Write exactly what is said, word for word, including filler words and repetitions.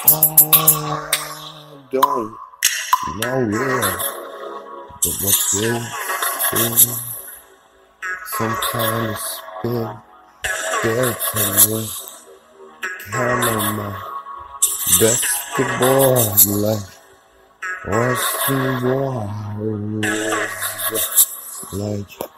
I don't know where, but what's really feeling some kind of spin. There to me, kind of my basketball life. Watching Warriors like